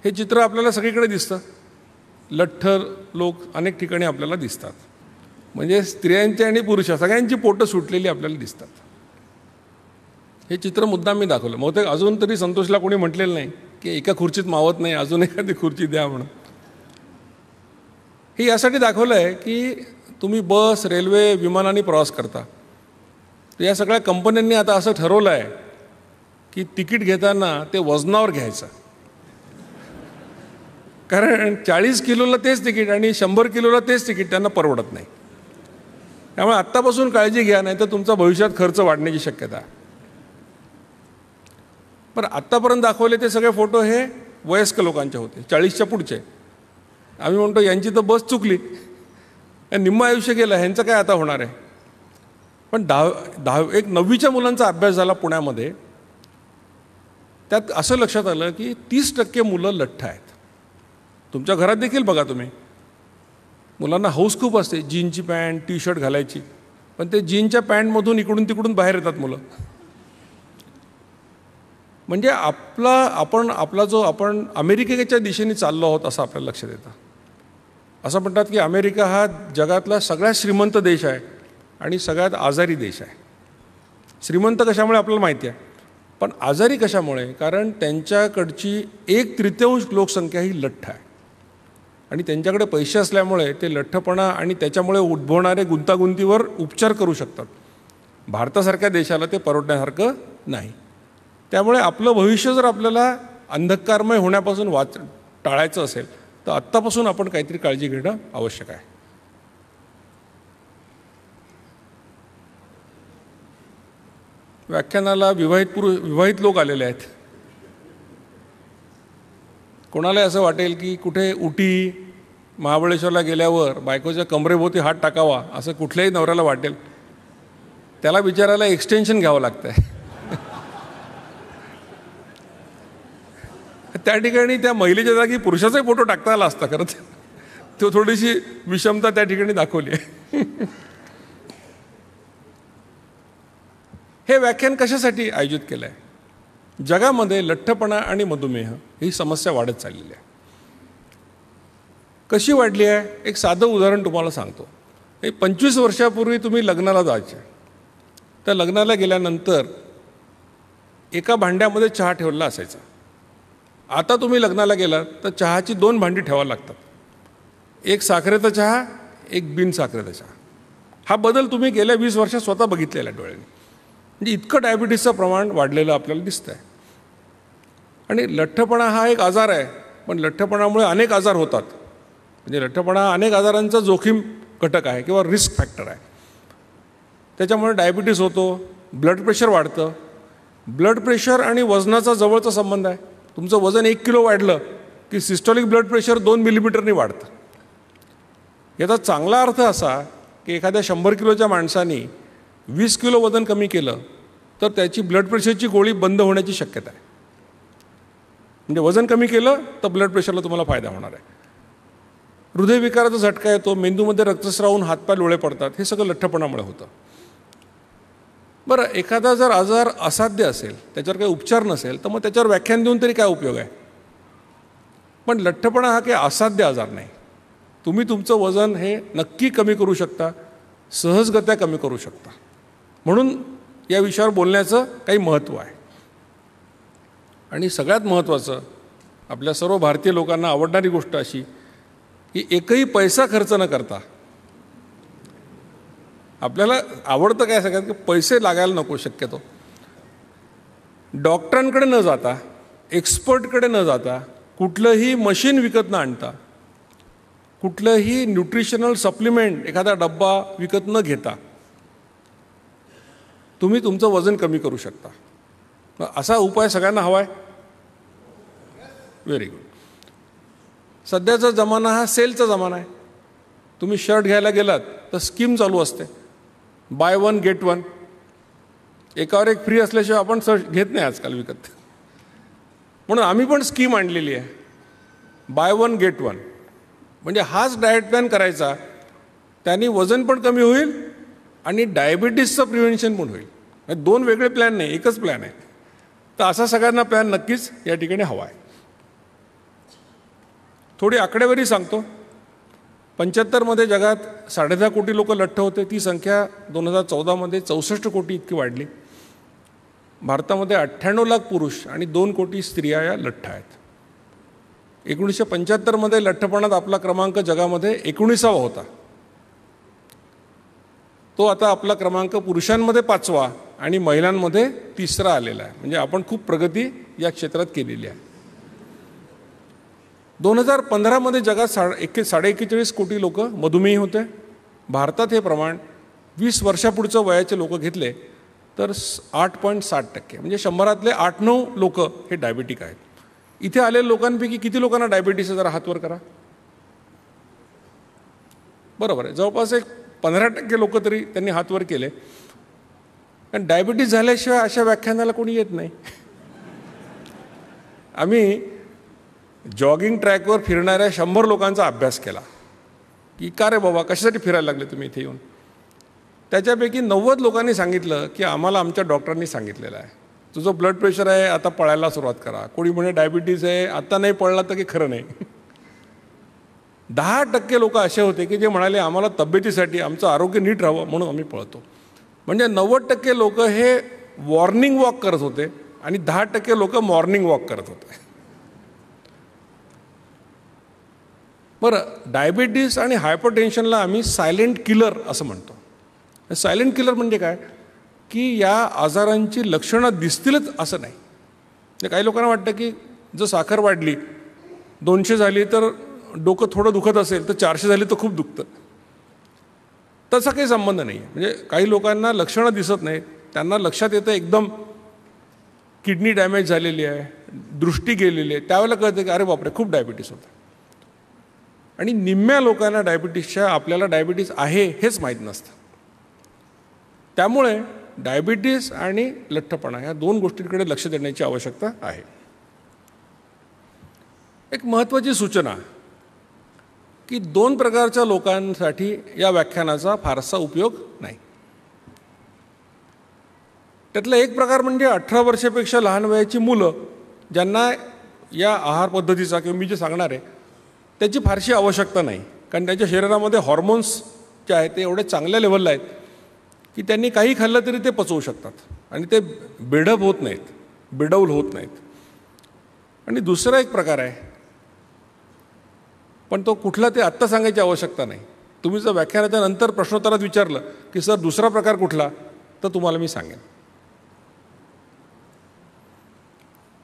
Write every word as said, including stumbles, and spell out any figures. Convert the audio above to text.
हे चित्र आपल्याला सगळीकडे दिसतं. लठ्ठ लोक अनेक ठिकाणी आपल्याला दिसतात. म्हणजे स्त्रियांची आणि पुरुष सगळ्यांची पोटं सुटलेली आपल्याला दिसतात. हे चित्र मुद्दाम मी दाखवलं. मग ते अजून तरी संतोषला कोणी म्हटलेलं नाही की एका खुर्चीत मावत नाही, अजून एखादी खुर्ची द्या म्हणून. हे यासाठी दाखवलं आहे की तुम्ही बस, रेल्वे, विमानाने प्रवास करता. तर या सगळ्या कंपन्यांनी आता असं ठरवलं आहे की तिकीट घेताना ते वजनावर घ्यायचं. कारण चाळीस किलोला तेच तिकीट आणि शंभर किलोला तेच तिकीट त्यांना परवडत नाही. त्यामुळे आत्तापासून काळजी घ्या, नाही तर तुमचा भविष्यात खर्च वाढण्याची शक्यता आहे. पण आत्तापर्यंत दाखवले ते सगळे फोटो हे वयस्क लोकांचे होते, चाळीसच्या पुढचे. आम्ही म्हणतो यांची तर बस चुकली, निम्म आयुष्य गेलं, ह्यांचं काय आता होणार आहे. पण दहा दहा एक नववीच्या मुलांचा अभ्यास झाला पुण्यामध्ये. त्यात असं लक्षात आलं की तीस टक्के मुलं लठ्ठ आहेत. तुमच्या घरात देखील बघा तुम्ही, मुलांना हौस खूप असते जीनची पॅन्ट, टी शर्ट घालायची, पण ते जीनच्या पॅन्टमधून इकडून तिकडून बाहेर येतात मुलं. म्हणजे आपला आपण आपला जो आपण अमेरिकेच्या दिशेने चाललो आहोत असं आपल्याला लक्षात येतं. असं म्हणतात की अमेरिका हा जगातला सगळ्यात श्रीमंत देश आहे आणि सगळ्यात आजारी देश आहे. श्रीमंत कशामुळे आपल्याला माहिती आहे, पण आजारी कशामुळे? कारण त्यांच्याकडची एक तृतीयांश लोकसंख्या ही लठ्ठ आहे आणि त्यांच्याकडे पैसे असल्यामुळे ते लठ्ठपणा आणि त्याच्यामुळे उद्भवणारे गुंतागुंतीवर उपचार करू शकतात. भारतासारख्या देशाला ते परवडण्यासारखं नाही. त्यामुळे आपलं भविष्य जर आपल्याला अंधकारमय होण्यापासून वाच टाळायचं असेल तर आत्तापासून आपण काहीतरी काळजी घेणं आवश्यक आहे. व्याख्यानाला विवाहित पुरुष विवाहित लोक आलेले आहेत. कोणाला असं वाटेल की कुठे उटी, महाबळेश्वरला गेल्यावर बायकोच्या कमरेभोवती हात टाकावा असं कुठल्याही नवऱ्याला वाटेल. त्याला विचारायला एक्सटेन्शन घ्यावं लागतं आहे. त्या ठिकाणी त्या महिलेच्या जागी पुरुषाचाही फोटो टाकता आला असता. खरं तो थोडीशी विषमता त्या ठिकाणी दाखवली आहे. हे व्याख्यान कशासाठी आयोजित केलं आहे? जगामध्ये लठ्ठपणा आणि मधुमेह ही समस्या वाढत चाललेली आहे. कशी वाढली आहे? एक साधं उदाहरण तुम्हाला सांगतो. एक पंचवीस वर्षापूर्वी तुम्ही लग्नाला जायचे, तर लग्नाला गेल्यानंतर एका भांड्यामध्ये चहा ठेवलेला असायचा. आता तुम्ही लग्नाला गेलात तर चहाची दोन भांडी ठेवावी लागतात. एक साखरेचा चहा, एक बिन साखरेचा चहा. हा बदल तुम्ही गेल्या वीस वर्षात स्वतः बघितलेला आहे डोळ्यांनी. म्हणजे इतकं डायबिटीसचं प्रमाण वाढलेलं आपल्याला दिसतं आहे. आणि लठ्ठपणा हा एक आजार आहे, पण लठ्ठपणामुळे अनेक आजार होतात. म्हणजे लठ्ठपणा अनेक आजारांचा जोखीम घटक आहे किंवा रिस्क फॅक्टर आहे. त्याच्यामुळे डायबिटीस होतो, ब्लड प्रेशर वाढतं. ब्लड प्रेशर आणि वजनाचा जवळचा संबंध आहे. तुमचं वजन एक किलो वाढलं की सिस्टॉलिक ब्लड प्रेशर दोन मिलीमीटरनी वाढतं. याचा चांगला अर्थ असा की एखाद्या शंभर किलोच्या माणसाने वीस किलो वजन कमी केलं तर त्याची ब्लड प्रेशरची गोळी बंद होण्याची शक्यता आहे. म्हणजे वजन कमी केलं तर ब्लड प्रेशरला तुम्हाला फायदा होणार आहे. हृदयविकाराचा झटका येतो, मेंदूमध्ये रक्तस्राव होऊन हातपाय लोळे पडतात. हे सगळं लठ्ठपणामुळे होतं. बरं, एखादा जर आजार असाध्य असेल, त्याच्यावर काही उपचार नसेल, तर मग त्याच्यावर व्याख्यान देऊन तरी काय उपयोग आहे? पण लठ्ठपणा हा काही असाध्य आजार नाही. तुम्ही तुमचं वजन हे नक्की कमी करू शकता, सहजगत्या कमी करू शकता. म्हणून या विषयावर बोलण्याचं काही महत्त्व आहे. आणि सगळ्यात महत्त्वाचं, आपल्या सर्व भारतीय लोकांना आवडणारी गोष्ट अशी की एकही पैसा खर्च न करता, आपल्याला आवडतं काय सगळ्यात की पैसे लागायला नको शक्यतो, डॉक्टरांकडे न जाता, एक्सपर्टकडे न जाता, कुठलंही मशीन विकत न आणता, कुठलंही न्यूट्रिशनल सप्लिमेंट एखादा डब्बा विकत न घेता तुम्ही तुमचं वजन कमी करू शकता. असा उपाय सगळ्यांना हवा आहे? Very good. सध्याचा जमाना हा सेलचा जमाना आहे. तुम्ही शर्ट घ्यायला गेलात तर स्कीम चालू असते, बाय वन गेट वन. एकावर एक फ्री असल्याशिवाय आपण शर्ट घेत नाही आजकाल विकत. म्हणून आम्ही पण स्कीम आणलेली आहे, बाय वन गेट वन. म्हणजे हाच डाएट प्लॅन करायचा, त्यांनी वजन पण कमी होईल आणि डायबिटीसचं प्रिव्हेन्शन पण होईल. म्हणजे दोन वेगळे प्लॅन नाही, एकच प्लॅन आहे. तर असा सगळ्यांना प्लॅन नक्कीच या ठिकाणी हवा आहे. थोडी आकडेवारी सांगतो. पंच्याहत्तरमध्ये जगात साडे दहा कोटी लोक लठ्ठ होते. ती संख्या दोन हजार चौदामध्ये चौसष्ट कोटी इतकी वाढली. भारतामध्ये अठ्ठ्याण्णव लाख पुरुष आणि दोन कोटी स्त्रिया या लठ्ठ आहेत. एकोणीसशे पंच्याहत्तरमध्ये लठ्ठपणात आपला क्रमांक जगामध्ये एकोणीसावा होता. तो आता आपला क्रमांक पुरुषांमध्ये पाचवा आणि महिलांमध्ये तिसरा आलेला आहे. म्हणजे आपण खूप प्रगती या क्षेत्रात केलेली आहे. दोन हजार पंधरामध्ये जगात सा एके साडे एक्केचाळीस कोटी लोक मधुमेही होते. भारतात हे प्रमाण वीस वर्षापुढचं वयाचे लोक घेतले तर आठ पॉईंट साठ टक्के म्हणजे शंभरातले आठ नऊ लोक हे डायबिटिक आहेत. इथे आलेल्या लोकांपैकी किती लोकांना डायबिटीस आहे जरा हातवर करा. बरोबर आहे, जवळपास एक पंधरा टक्के लोक तरी त्यांनी हातवर केले. कारण डायबिटीस झाल्याशिवाय अशा व्याख्यानाला कोणी येत नाही. आम्ही जॉगिंग ट्रॅकवर फिरणाऱ्या शंभर लोकांचा अभ्यास केला की का रे बाबा कशासाठी फिरायला लागले तुम्ही इथे येऊन. त्याच्यापैकी नव्वद लोकांनी सांगितलं की आम्हाला आमच्या डॉक्टरांनी सांगितलेलं आहे तुझं ब्लड प्रेशर आहे आता पळायला सुरुवात करा. कोणी म्हणे डायबिटीज आहे आता नाही पळला तर की खरं नाही. दहा टक्के लोक असे होते की जे म्हणाले आम्हाला तब्येतीसाठी आमचं आरोग्य नीट राहावं म्हणून आम्ही पळतो. म्हणजे नव्वद टक्के लोक हे वॉर्निंग वॉक करत होते आणि दहा टक्के लोक मॉर्निंग वॉक करत होते. बरं, डायबिटीस आणि हायपरटेन्शनला आम्ही सायलेंट किलर असं म्हणतो. सायलेंट किलर म्हणजे काय की या आजारांची लक्षणं दिसतीलच असं नाही. काही लोकांना वाटतं की जर साखर वाढली दोनशे झाली तर डोकं थोडं दुखत असेल तर चारशे झाली तर खूप दुखतं. तसा काही संबंध नाही आहे. म्हणजे काही लोकांना लक्षणं दिसत नाहीत, त्यांना लक्षात येतं एकदम किडनी डॅमेज झालेली आहे, दृष्टी गेलेली आहे, त्यावेळेला कळतं की अरे बापरे खूप डायबिटीस होतं. आणि निम्म्या लोकांना डायबिटीसच्या आपल्याला डायबिटीस आहे हेच माहीत नसतं. त्यामुळे डायबिटीस आणि लठ्ठपणा या दोन गोष्टींकडे लक्ष देण्याची आवश्यकता आहे. एक महत्त्वाची सूचना की दोन प्रकारच्या लोकांसाठी या व्याख्यानाचा फारसा उपयोग नाही. त्यातला एक प्रकार म्हणजे अठरा वर्षापेक्षा लहान वयाची मुलं ज्यांना या आहार पद्धतीचा किंवा मी जे सांगणार आहे त्याची फारशी आवश्यकता नाही. कारण त्यांच्या शरीरामध्ये हॉर्मोन्स जे आहेत ते एवढे चांगल्या लेवलला आहेत की त्यांनी काही खाल्लं तरी ते पचवू शकतात आणि ते बिडप होत नाहीत, बिडौल होत नाहीत. आणि दुसरा एक प्रकार आहे पण तो कुठला ते आत्ता सांगायची आवश्यकता नाही. तुम्ही जर व्याख्यानाच्या नंतर प्रश्नोत्तरात विचारलं की सर दुसरा प्रकार कुठला तर तुम्हाला मी सांगेन.